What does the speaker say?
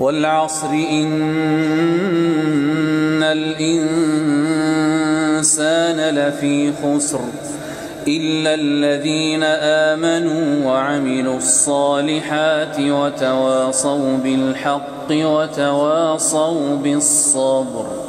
والعصر إن الإنسان لفي خسر إلا الذين آمنوا وعملوا الصالحات وتواصوا بالحق وتواصوا بالصبر.